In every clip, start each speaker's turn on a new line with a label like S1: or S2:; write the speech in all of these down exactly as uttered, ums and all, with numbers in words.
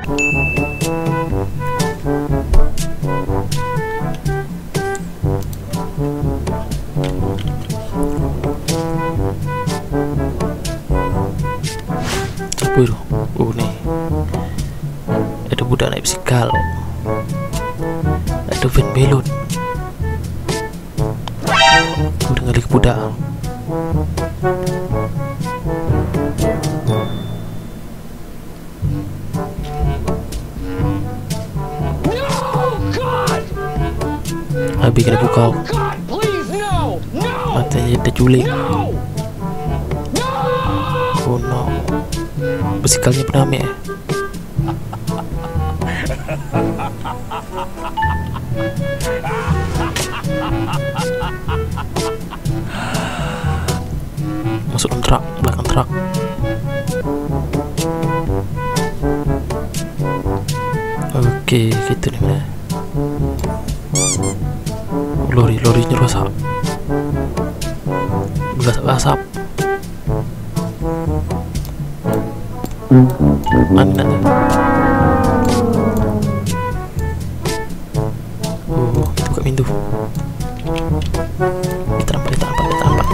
S1: Apa tu? Oh ni ada budak naik bisikal, ada van belon. Aku dengar lagi budak. Habis kena buka matanya terculik. Oh no, bisikalnya pernah ambil eh? Masuk dalam truk, belakang truk. Okey, gitu ni mana? Lori, lorinya rosak. Berasap-asap. Mana? Oh, buka pintu. Kita nampak, kita nampak, kita nampak.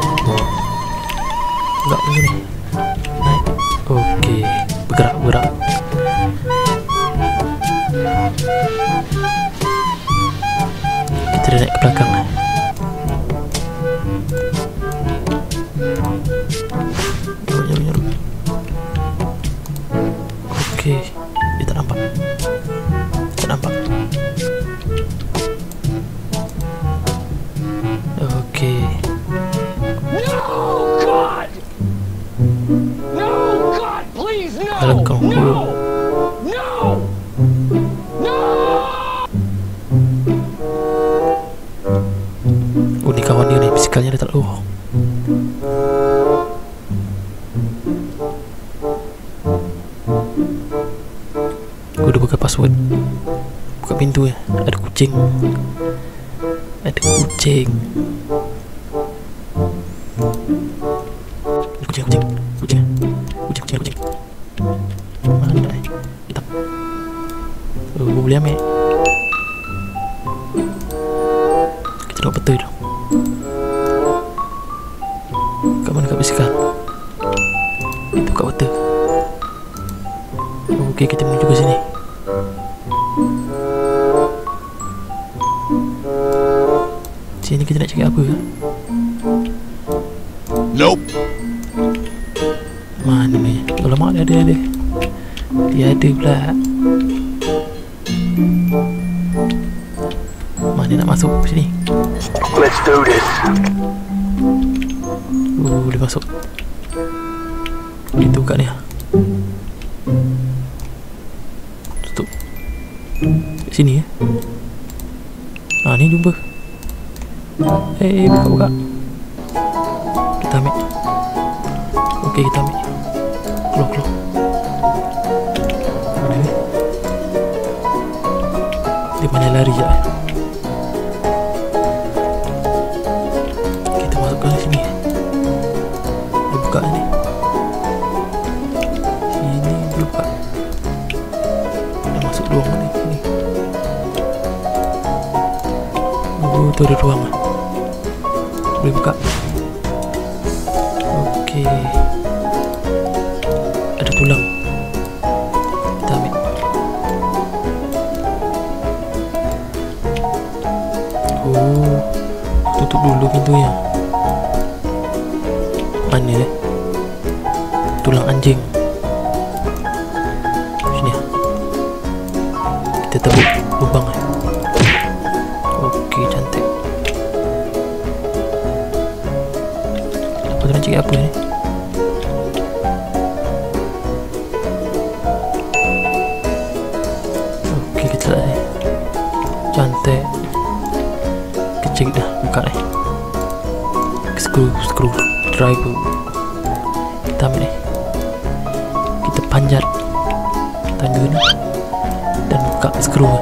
S1: Enggak ini nih. Naik. Okey, bergerak, bergerak. Kita dah naik ke belakang lah. Jom, jom, jom. Okey, dia tak nampak. Tak nampak. Okey.
S2: No, God! No, God, please, no!
S1: Belakang.
S2: No! No! No!
S1: Oh, ni kawan dia ni, bisikalnya dia tak luar. Aku dah buka password. Buka pintu ya. Ada kucing. Ada kucing. Kucing, kucing. Kucing. Kucing, kucing, kucing. Mana dah? Hitam. Oh, boleh ambil. Kita tengok betul dong. Kat mana kat bisikal? Itu kat betul. Okey, kita menuju ke sini. Sini kita nak cakap apa?
S3: Nope.
S1: Mana ni? Alamak, dia ada, ada. Dia ada pula. Mana nak masuk sini?
S3: Let's do this.
S1: Oh, boleh masuk. Itu kat ni. Tutup. Kat sini ya. Ah, ni jumpa. Eh, hey, buka, buka. Kita ambil. Okey, kita ambil. Keluar, keluar. Mana ni? Dia mana lari je. Kita masukkan sini. Dia buka ni. Sini dia buka. Dia masuk ruang ni. Sini. Oh, tu ada ruang lah. Boleh buka. Okey. Ada tulang. Kita ambil. Oh, tutup dulu pintunya. Mana eh? Tulang anjing. Sini. Kita tebuk lubang eh. Okey, cantik. Apa tu nak cakap apa ni? Okey, kita selesai. Cantik. Kecil dah, buka ni. Screw, screw driver. Kita ambil ni. Kita panjat tangga ni dan buka screw ni.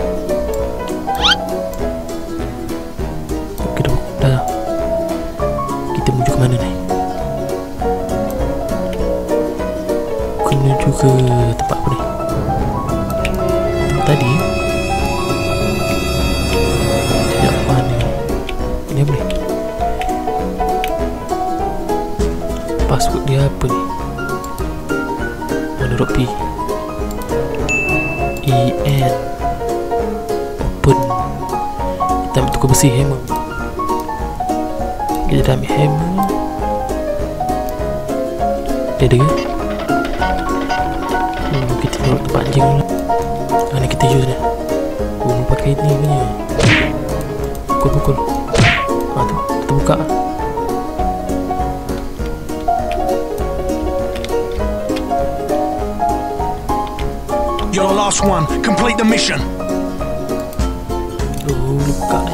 S1: Okey, dah, dah. Kita menuju ke mana ni? Menuju ke tempat apa ni? tadi. Sekejap, mana ni? Ini apa ni? Password dia apa ni? Mana huruf P? E N. Open. Kita ambil tukar bersih hammer. Kita dah ambil hammer. Dia ada ke? Hmm, kita tengok tempat anjing dulu. Ah, ni kita use ni. Oh, pakai ni punya. Pukul-pukul. Ah, tu. Kita buka.
S3: You're the last one. Complete the mission.
S1: Oh, buka ni.